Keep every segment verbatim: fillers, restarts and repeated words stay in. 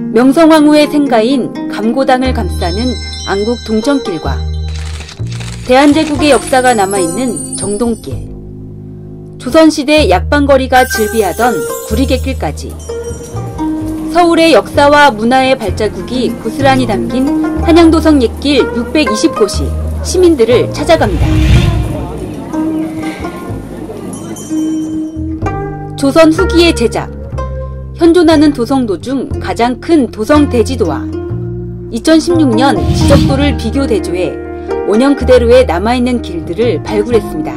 명성황후의 생가인 감고당을 감싸는 안국 동천길과 대한제국의 역사가 남아있는 정동길, 조선시대 약방거리가 즐비하던 구리갯길까지 서울의 역사와 문화의 발자국이 고스란히 담긴 한양도성 옛길 육백이십 곳이 시민들을 찾아갑니다. 조선 후기의 제작, 현존하는 도성도 중 가장 큰 도성 대지도와 이천십육 년 지적도를 비교 대조해 원형 그대로의 남아있는 길들을 발굴했습니다.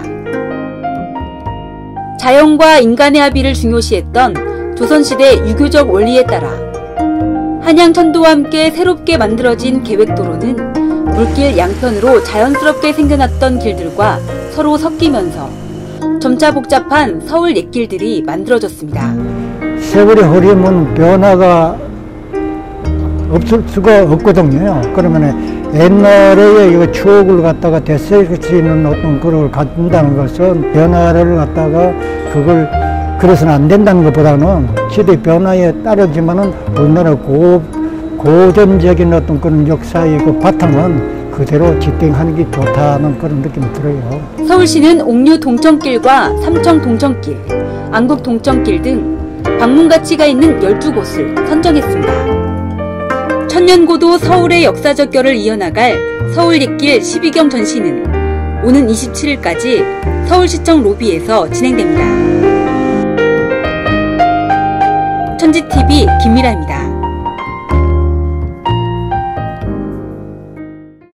자연과 인간의 합의를 중요시했던 조선시대 유교적 원리에 따라 한양천도와 함께 새롭게 만들어진 계획도로는 물길 양편으로 자연스럽게 생겨났던 길들과 서로 섞이면서 점차 복잡한 서울 옛길들이 만들어졌습니다. 세월이 흐르면 변화가 없을 수가 없거든요. 그러면 옛날에 이거 추억을 갖다가 되새길 수 있는 어떤 그걸 갖는다는 것은 변화를 갖다가 그걸 그래서는 안 된다는 것보다는 시대 변화에 따르지만은 우리나라 고, 고전적인 어떤 그런 역사의 그 바탕은 그대로 지탱하는 게 좋다는 그런 느낌이 들어요. 서울시는 옥류 동천길과 삼청 동천길, 안국 동천길 등 방문 가치가 있는 열두 곳을 선정했습니다. 천년고도 서울의 역사적 결을 이어나갈 서울 옛길 십이 경 전시는 오는 이십칠 일까지 서울시청 로비에서 진행됩니다. 천지티비 김미라입니다.